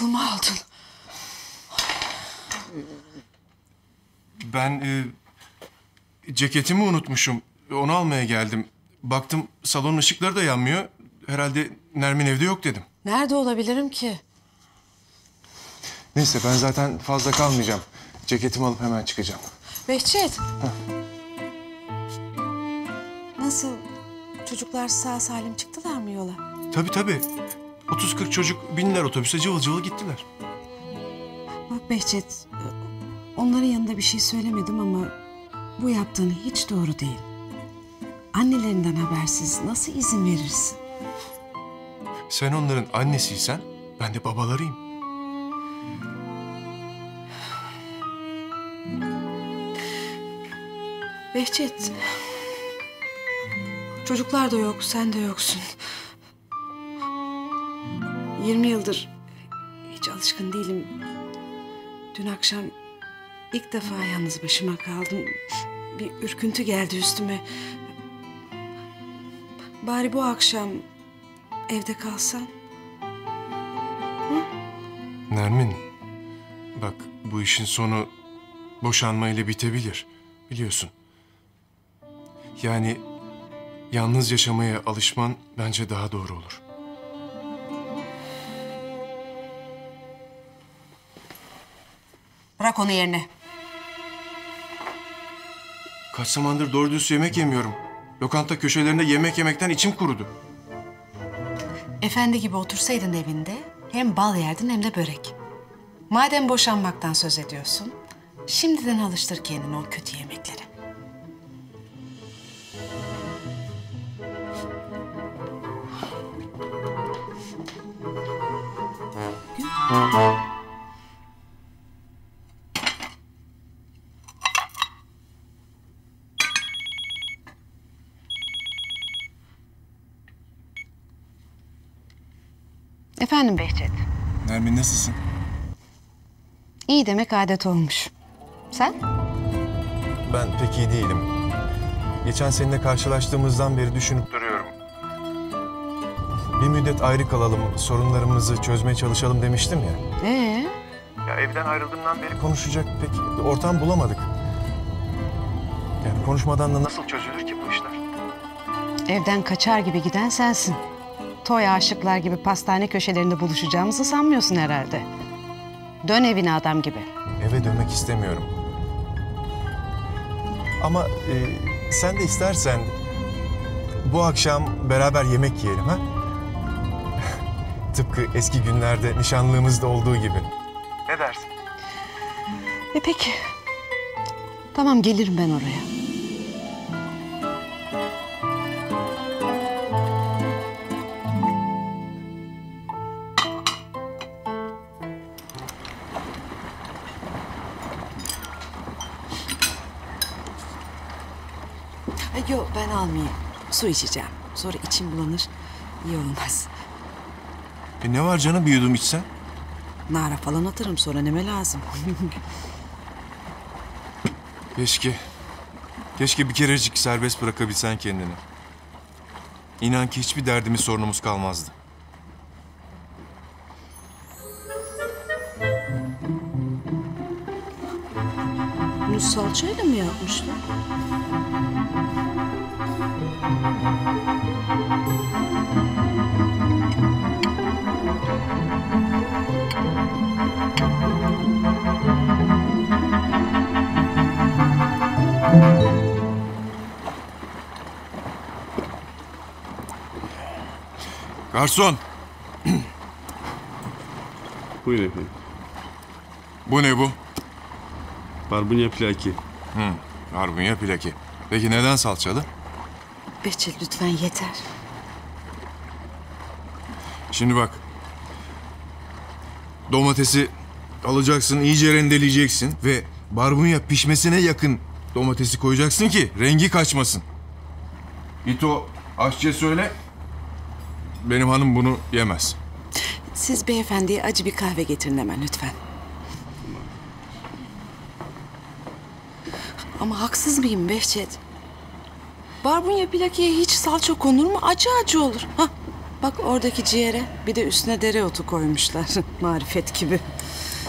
aklımı aldın. Ben ceketimi unutmuşum. Onu almaya geldim. Baktım salonun ışıkları da yanmıyor. Herhalde Nermin evde yok dedim. Nerede olabilirim ki? Neyse ben zaten fazla kalmayacağım. Ceketimi alıp hemen çıkacağım. Behçet. Nasıl? Çocuklar sağ salim çıktılar mı yola? Tabii. 30-40 çocuk bindiler otobüse, cıvıl cıvıl gittiler. Bak Behçet, onların yanında bir şey söylemedim ama bu yaptığın hiç doğru değil. Annelerinden habersiz nasıl izin verirsin? Sen onların annesiysen ben de babalarıyım. Behçet, çocuklar da yok, sen de yoksun. 20 yıldır hiç alışkın değilim. Dün akşam ilk defa yalnız başıma kaldım. Bir ürküntü geldi üstüme. Bari bu akşam evde kalsan. Nermin, bak bu işin sonu boşanmayla bitebilir. Biliyorsun. Yani yalnız yaşamaya alışman bence daha doğru olur. Bırak onu yerine. Kaç zamandır doğru dürüst yemek yemiyorum. Lokanta köşelerinde yemek yemekten içim kurudu. Efendi gibi otursaydın evinde hem bal yerdin hem de börek. Madem boşanmaktan söz ediyorsun, şimdiden alıştır kendini o kötü yemeklere. Efendim Behçet. Nermin nasılsın? İyi demek adet olmuş. Sen? Ben pek iyi değilim. Geçen seninle karşılaştığımızdan beri düşünüp duruyorum. Bir müddet ayrı kalalım, sorunlarımızı çözmeye çalışalım demiştim ya. Ya evden ayrıldığımdan beri konuşacak pek bir ortam bulamadık. Yani konuşmadan da nasıl çözülür ki bu işler? Evden kaçar gibi giden sensin. Toy aşıklar gibi pastane köşelerinde buluşacağımızı sanmıyorsun herhalde. Dön evine adam gibi. Eve dönmek istemiyorum. Ama sen de istersen bu akşam beraber yemek yiyelim ha? Tıpkı eski günlerde nişanlığımızda olduğu gibi. Ne dersin? Peki. Tamam gelirim ben oraya. Yok ben almayayım. Su içeceğim. Sonra içim bulanır. İyi olmaz. Ne var canım bir yudum içsen? Nara falan atarım sonra neme lazım. Keşke bir kerecik serbest bırakabilsen kendini. İnan ki hiçbir derdimiz sorunumuz kalmazdı. Bunu salçayla mı yapmışlar? Garson! Buyurun efendim. Bu ne bu? Barbunya plaki. Barbunya plaki. Peki neden salçalı? Behçet lütfen yeter. Şimdi bak. Domatesi alacaksın, iyice rendeleyeceksin ve barbunya pişmesine yakın domatesi koyacaksın ki rengi kaçmasın. İto aşçıya söyle. Benim hanım bunu yemez. Siz beyefendiye acı bir kahve getirin hemen lütfen. Ama haksız mıyım Behçet? Barbunya plakiye hiç salça konur mu? Acı acı olur. Hah. Bak oradaki ciğere bir de üstüne dereotu koymuşlar. Marifet gibi.